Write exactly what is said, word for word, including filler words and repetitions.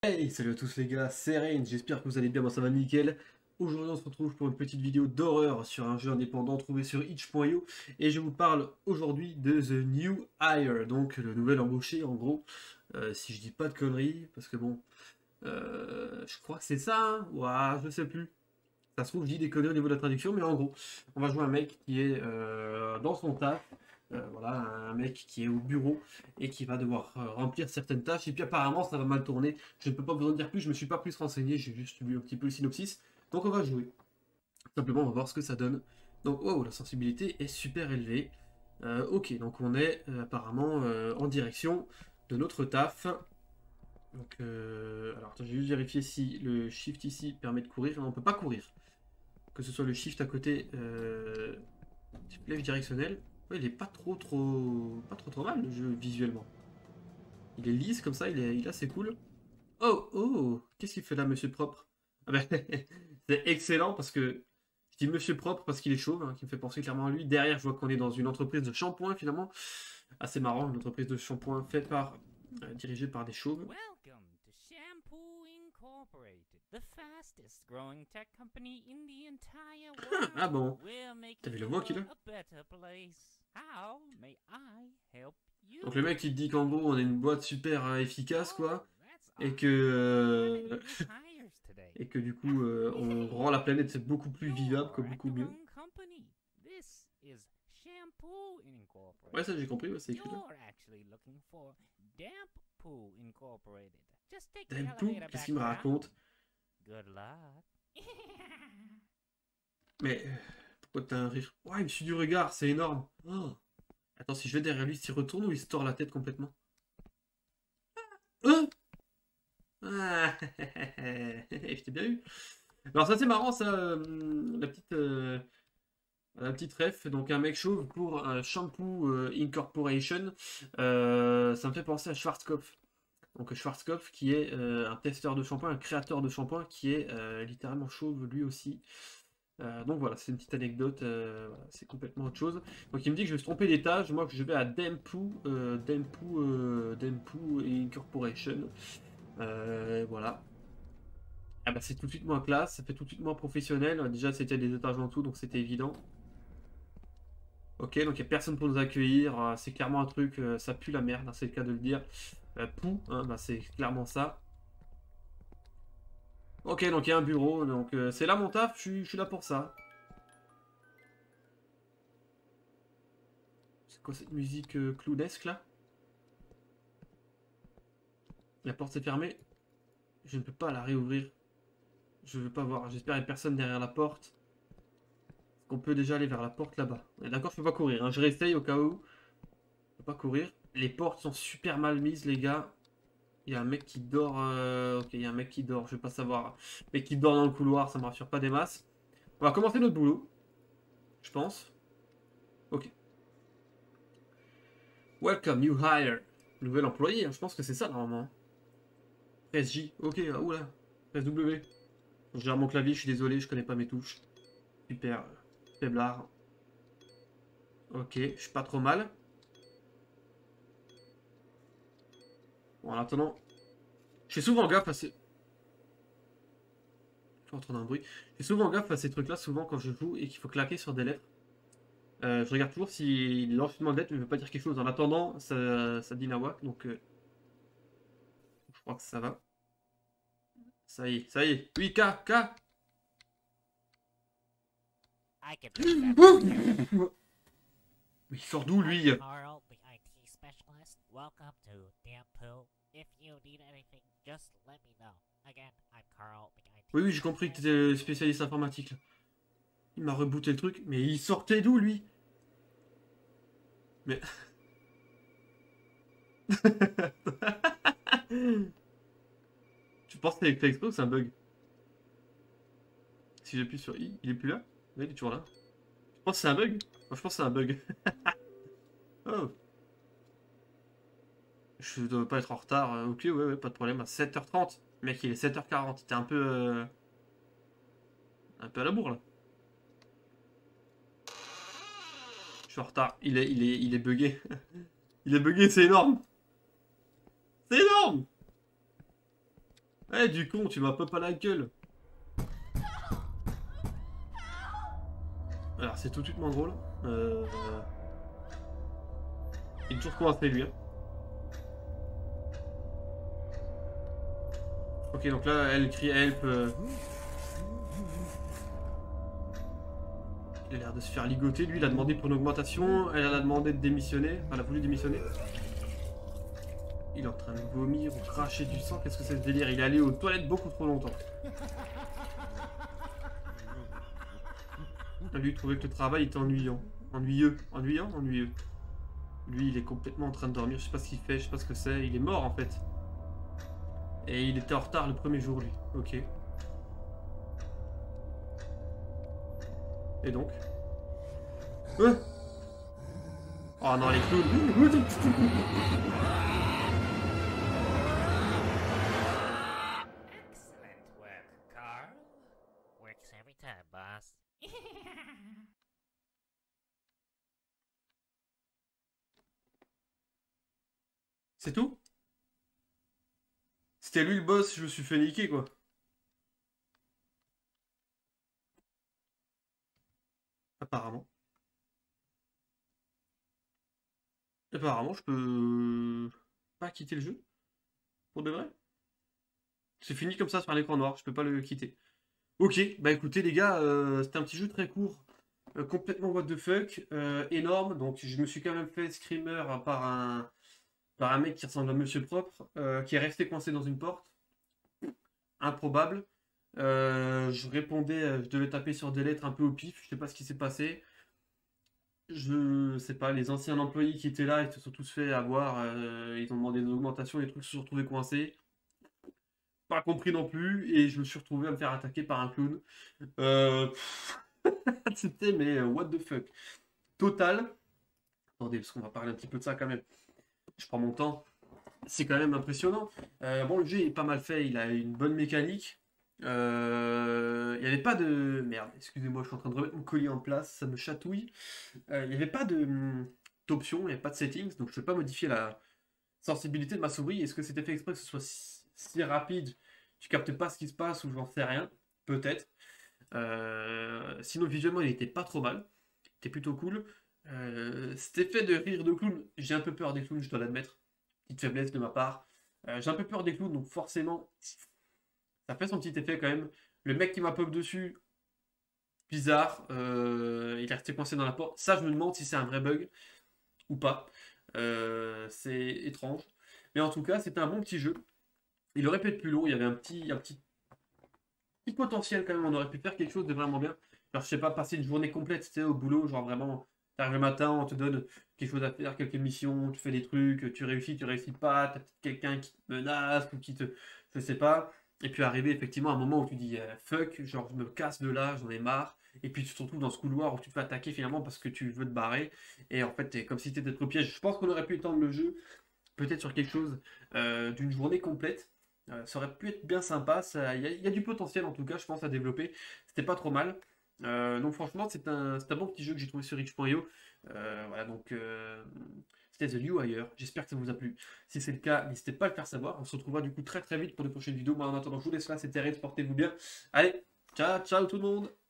Hey, salut à tous les gars, c'est Rain, j'espère que vous allez bien, moi ça va nickel. Aujourd'hui on se retrouve pour une petite vidéo d'horreur sur un jeu indépendant trouvé sur itch point i o et je vous parle aujourd'hui de The New Hire, donc le nouvel embauché en gros, euh, si je dis pas de conneries, parce que bon, euh, je crois que c'est ça, hein, ouah, je sais plus. Ça se trouve je dis des conneries au niveau de la traduction, mais en gros, on va jouer un mec qui est euh, dans son taf. Euh, voilà, un mec qui est au bureau et qui va devoir euh, remplir certaines tâches. Et puis apparemment, ça va mal tourner. Je ne peux pas vous en dire plus, je me suis pas plus renseigné, j'ai juste lu un petit peu le synopsis. Donc on va jouer. Simplement, on va voir ce que ça donne. Donc, wow, la sensibilité est super élevée. Euh, ok, donc on est euh, apparemment euh, en direction de notre taf. Donc, euh, alors, attends, je vais juste vérifier si le shift ici permet de courir. Non, on peut pas courir. Que ce soit le shift à côté, euh, flèche directionnelle. Ouais, il est pas trop trop pas trop trop mal le jeu visuellement. Il est lisse comme ça, il est, il est assez cool. Oh oh, qu'est-ce qu'il fait là, Monsieur Propre? Ah ben, c'est excellent parce que je dis Monsieur Propre parce qu'il est chauve, hein, qui me fait penser clairement à lui. Derrière, je vois qu'on est dans une entreprise de shampoing finalement. Assez marrant, une entreprise de shampoing faite par, euh, dirigée par des chauves. Welcome to Shampoo Incorporated, the fastest growing tech company in the entire world. Ah bon, We're t'as making vu the la voix qu'il a? world a better place. How may I help you? Donc le mec il te dit qu'en gros on est une boîte super euh, efficace Oh, quoi, that's et que awesome. euh, How many new hires today? et que du coup euh, on rend la planète beaucoup plus vivable, quoi, You're at beaucoup the mieux. wrong company. This is Shampoo Incorporated. Ouais, ça j'ai compris, ouais, c'est écrit là. You're actually looking for Damp Poo Incorporated. Just take the Denpou, elevator qu'est-ce back qu'il me down. raconte? Good luck. Mais euh, pourquoi t'as un rire? Ouais, il me suit du regard, c'est énorme. Oh. Attends, si je vais derrière lui, s'il retourne ou il se tord la tête complètement? Hein? Ah, je t'ai bien eu. Alors ça c'est marrant ça, euh, la petite euh, la petite ref, donc un mec chauve pour un Shampoo euh, Incorporation. Euh, ça me fait penser à Schwarzkopf. Donc Schwarzkopf qui est euh, un testeur de shampoing, un créateur de shampoing qui est euh, littéralement chauve lui aussi. Euh, donc voilà, c'est une petite anecdote, euh, voilà, c'est complètement autre chose. Donc il me dit que je vais se tromper d'étage, moi que je vais à Denpou, euh, Denpou, euh, Denpou Incorporation. Euh, voilà. Ah bah c'est tout de suite moins classe, ça fait tout de suite moins professionnel. Déjà c'était des étages en dessous, donc c'était évident. Ok, donc il n'y a personne pour nous accueillir, euh, c'est clairement un truc, euh, ça pue la merde, hein, c'est le cas de le dire. Euh, pou, hein, bah c'est clairement ça. Ok, donc il y a un bureau, donc euh, c'est là mon taf, je suis- je suis là pour ça. C'est quoi cette musique euh, clownesque là? La porte s'est fermée. Je ne peux pas la réouvrir. Je veux pas voir. J'espère qu'il n'y a personne derrière la porte. Est-ce qu'on peut déjà aller vers la porte là-bas? D'accord, je peux pas courir, hein. Je réessaye au cas où. Je peux pas courir. Les portes sont super mal mises, les gars. Il y a un mec qui dort. euh, Ok, il y a un mec qui dort. Je veux pas savoir. Mais qui dort dans le couloir, ça me rassure pas des masses. On va commencer notre boulot. Je pense. Ok. Welcome, new hire. Nouvel employé, hein. Je pense que c'est ça normalement. Presse J. Ok, ah, oula. Presse W. Je gère mon clavier, je suis désolé, je connais pas mes touches. Super. Faiblard. Ok, je suis pas trop mal. Bon, en attendant, je fais souvent gaffe à ces... Je suis en train d'un bruit. Je fais souvent gaffe à ces trucs-là, souvent quand je joue et qu'il faut claquer sur des lettres. Euh, je regarde toujours si l'enchaînement de lettres ne veut pas dire quelque chose. En attendant, ça, ça dit nawak, donc euh, je crois que ça va. Ça y est, ça y est. Oui, K, K. I can fix that for you. Mais il sort d'où, lui? I'm Carl, the I T specialist. Welcome to Damp Poo. If you need anything, just let me know. Again, I'm Carl, the I T Oui, oui, j'ai compris que tu étais spécialiste informatique, là. Il m'a rebooté le truc. Mais il sortait d'où, lui? Mais... Tu penses que c'est fait exprès ou c'est un bug? Si j'appuie sur I, il est plus là? Oui, il est toujours là. Je pense que c'est un bug. Moi, je pense que c'est un bug. Oh. Je dois pas être en retard. euh, Ok, ouais, ouais, pas de problème. À sept heures trente. Mec, il est sept heures quarante. T'es un peu... euh, un peu à la bourre, là. Je suis en retard. Il est, il est, il est bugué. Il est bugué, c'est énorme. C'est énorme. Eh, du con, tu m'as pas pas la gueule. Alors, c'est tout de suite moins drôle. Euh... Il est toujours coincé, lui. Hein. Ok, donc là, elle crie help. Euh... Il a l'air de se faire ligoter. Lui, il a demandé pour une augmentation. Elle, elle a demandé de démissionner. Enfin, elle a voulu démissionner. Il est en train de vomir ou cracher du sang. Qu'est-ce que c'est ce délire? Il est allé aux toilettes beaucoup trop longtemps. Lui, il trouvait que le travail était ennuyant. Ennuyeux. Ennuyant, ennuyeux. Lui, il est complètement en train de dormir. Je sais pas ce qu'il fait, je sais pas ce que c'est. Il est mort, en fait. Et il était en retard le premier jour, lui. Ok. Et donc ouais. Oh non, les clowns. Excellent work, Carl. Works every time, boss. C'est tout? C'était lui le boss, je me suis fait niquer, quoi. Apparemment. Apparemment, je peux pas quitter le jeu. Pour de vrai. C'est fini comme ça sur un écran noir, je peux pas le quitter. Ok, bah écoutez les gars, euh, c'était un petit jeu très court. Euh, complètement what the fuck. Euh, énorme. Donc je me suis quand même fait screamer par un, par un mec qui ressemble à Monsieur Propre, euh, qui est resté coincé dans une porte. Improbable. Euh, je répondais, euh, je devais taper sur des lettres un peu au pif, je sais pas ce qui s'est passé. Je sais pas, les anciens employés qui étaient là, ils se sont tous fait avoir, euh, ils ont demandé des augmentations, les trucs se sont retrouvés coincés. Pas compris non plus, et je me suis retrouvé à me faire attaquer par un clown. Euh, C'était, mais euh, what the fuck. Total. Attendez, parce qu'on va parler un petit peu de ça quand même. Je prends mon temps. C'est quand même impressionnant. Euh, bon, le jeu est pas mal fait, il a une bonne mécanique. Euh, Il n'y avait pas de... Merde, excusez-moi, je suis en train de remettre mon colis en place, ça me chatouille. Euh, Il n'y avait pas de hum, d'options, il n'y avait pas de settings, donc je ne peux pas modifier la sensibilité de ma souris. Est-ce que c'était fait exprès que ce soit si, si rapide, tu captes pas ce qui se passe ou j'en sais rien? Peut-être. Euh, sinon, visuellement, il était pas trop mal. Il était plutôt cool. Euh, cet effet de rire de clown, j'ai un peu peur des clowns, je dois l'admettre. Petite faiblesse de ma part. Euh, j'ai un peu peur des clowns, donc forcément, ça fait son petit effet quand même. Le mec qui m'a pop dessus, bizarre. Euh, il est resté coincé dans la porte. Ça, je me demande si c'est un vrai bug ou pas. Euh, c'est étrange. Mais en tout cas, c'était un bon petit jeu. Il aurait pu être plus long. Il y avait un petit, un petit, petit potentiel quand même. On aurait pu faire quelque chose de vraiment bien. Genre, je sais pas, passer une journée complète, tu sais, au boulot. Genre vraiment, t'arrives le matin, on te donne quelque chose à faire, quelques missions, tu fais des trucs, tu réussis, tu réussis pas. T'as peut-être quelqu'un qui te menace ou qui te. Je sais pas. Et puis arriver effectivement à un moment où tu dis euh, fuck, genre je me casse de là, j'en ai marre. Et puis tu te retrouves dans ce couloir où tu te fais attaquer finalement parce que tu veux te barrer. Et en fait, t'es comme si t'étais au piège. Je pense qu'on aurait pu étendre le jeu peut-être sur quelque chose euh, d'une journée complète. Euh, ça aurait pu être bien sympa. Il y, y, a du potentiel en tout cas, je pense, à développer. C'était pas trop mal. Euh, donc franchement, c'est un, un bon petit jeu que j'ai trouvé sur itch point i o. Euh, voilà, donc euh, c'était The New Hire. J'espère que ça vous a plu. Si c'est le cas, n'hésitez pas à le faire savoir. On se retrouvera du coup très très vite pour de prochaines vidéos. Moi en attendant, je vous laisse là. C'était Red, portez-vous bien. Allez, ciao, ciao tout le monde.